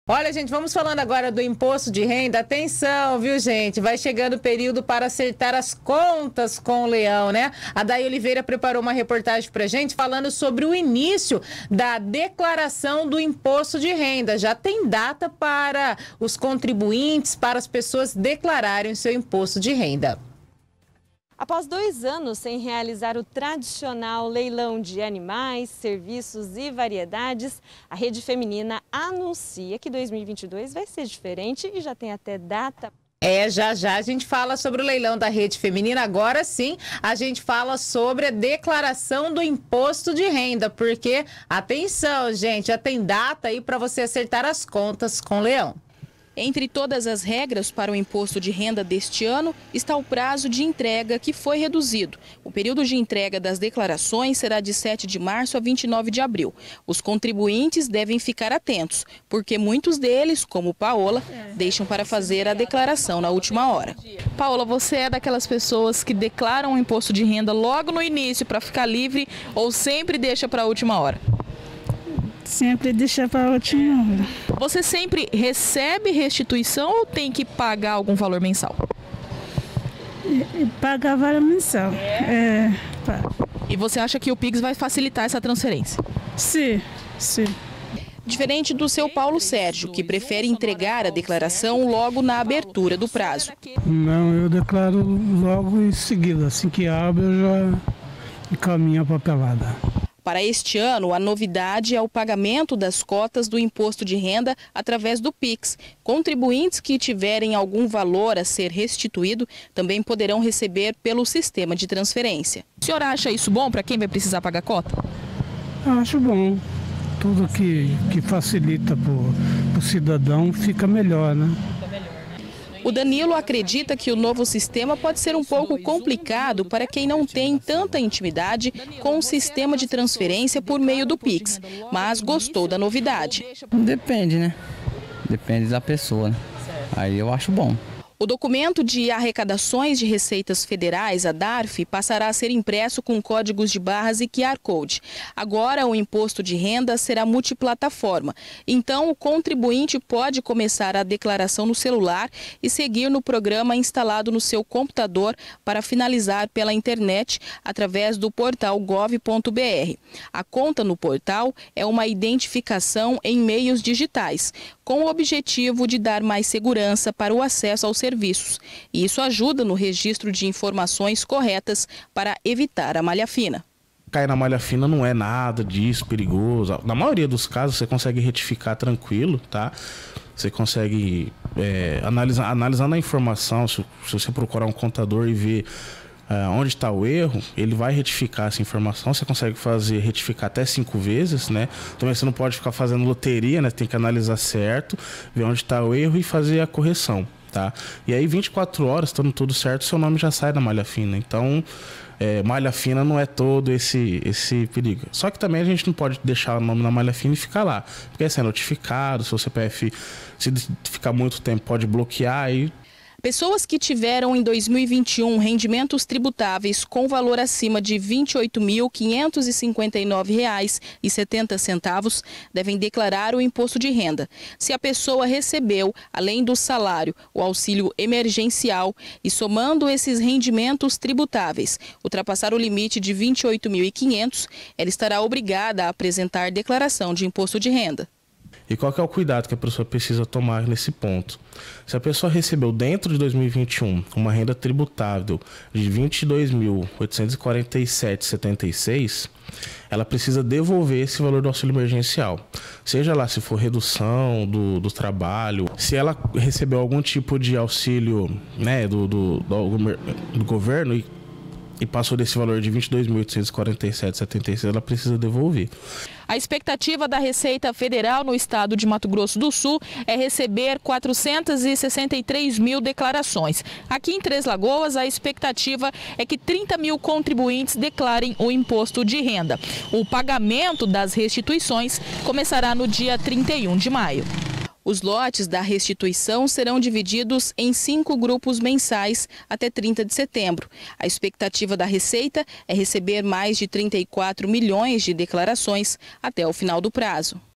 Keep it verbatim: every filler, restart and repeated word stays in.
Olha, gente, vamos falando agora do imposto de renda. Atenção, viu, gente? Vai chegando o período para acertar as contas com o Leão, né? A Day Oliveira preparou uma reportagem pra gente falando sobre o início da declaração do imposto de renda. Já tem data para os contribuintes, para as pessoas declararem o seu imposto de renda. Após dois anos sem realizar o tradicional leilão de animais, serviços e variedades, a Rede Feminina anuncia que dois mil e vinte e dois vai ser diferente e já tem até data. É, já já a gente fala sobre o leilão da Rede Feminina. Agora sim, a gente fala sobre a declaração do imposto de renda, porque, atenção, gente, já tem data aí para você acertar as contas com o Leão. Entre todas as regras para o imposto de renda deste ano está o prazo de entrega, que foi reduzido. O período de entrega das declarações será de sete de março a vinte e nove de abril. Os contribuintes devem ficar atentos, porque muitos deles, como Paola, deixam para fazer a declaração na última hora. Paola, você é daquelas pessoas que declaram o imposto de renda logo no início para ficar livre ou sempre deixa para a última hora? Sempre deixar para a última hora. Você sempre recebe restituição ou tem que pagar algum valor mensal? E, e pagar valor mensal. É? É, e você acha que o Pix vai facilitar essa transferência? Sim, sim. Diferente do seu Paulo Sérgio, que prefere entregar a declaração logo na abertura do prazo. Não, eu declaro logo em seguida. Assim que abre, eu já encaminho a papelada. Para este ano, a novidade é o pagamento das cotas do imposto de renda através do Pix. Contribuintes que tiverem algum valor a ser restituído também poderão receber pelo sistema de transferência. O senhor acha isso bom para quem vai precisar pagar cota? Acho bom. Tudo que, que facilita para o cidadão fica melhor, né? O Danilo acredita que o novo sistema pode ser um pouco complicado para quem não tem tanta intimidade com o sistema de transferência por meio do Pix, mas gostou da novidade. Depende, né? Depende da pessoa, né? Aí eu acho bom. O documento de arrecadações de receitas federais, a D A R F, passará a ser impresso com códigos de barras e Q R Code. Agora, o imposto de renda será multiplataforma. Então, o contribuinte pode começar a declaração no celular e seguir no programa instalado no seu computador para finalizar pela internet através do portal gov ponto br. A conta no portal é uma identificação em meios digitais, com o objetivo de dar mais segurança para o acesso aos serviços. E isso ajuda no registro de informações corretas para evitar a malha fina. Cair na malha fina não é nada disso, perigoso. Na maioria dos casos você consegue retificar tranquilo, tá? Você consegue, é, analisar, analisando a informação, se, se você procurar um contador e ver uh, onde está o erro, ele vai retificar essa informação. Você consegue fazer, retificar até cinco vezes, né? Também você não pode ficar fazendo loteria, né? Tem que analisar certo, ver onde está o erro e fazer a correção. Tá? E aí vinte e quatro horas, estando tudo certo, seu nome já sai da malha fina. Então, é, malha fina não é todo esse, esse perigo. Só que também a gente não pode deixar o nome na malha fina e ficar lá. Porque assim, é notificado, se o C P F se ficar muito tempo pode bloquear e... Pessoas que tiveram em dois mil e vinte e um rendimentos tributáveis com valor acima de vinte e oito mil quinhentos e cinquenta e nove reais e setenta centavos devem declarar o imposto de renda. Se a pessoa recebeu, além do salário, o auxílio emergencial e somando esses rendimentos tributáveis, ultrapassar o limite de vinte e oito mil e quinhentos, ela estará obrigada a apresentar declaração de imposto de renda. E qual que é o cuidado que a pessoa precisa tomar nesse ponto? Se a pessoa recebeu dentro de dois mil e vinte e um uma renda tributável de vinte e dois mil oitocentos e quarenta e sete reais e setenta e seis centavos, ela precisa devolver esse valor do auxílio emergencial. Seja lá se for redução do, do trabalho, se ela recebeu algum tipo de auxílio, né, do, do, do, do governo e, e passou desse valor de vinte e dois mil oitocentos e quarenta e sete reais e setenta e seis centavos, ela precisa devolver. A expectativa da Receita Federal no estado de Mato Grosso do Sul é receber quatrocentas e sessenta e três mil declarações. Aqui em Três Lagoas, a expectativa é que trinta mil contribuintes declarem o imposto de renda. O pagamento das restituições começará no dia trinta e um de maio. Os lotes da restituição serão divididos em cinco grupos mensais até trinta de setembro. A expectativa da Receita é receber mais de trinta e quatro milhões de declarações até o final do prazo.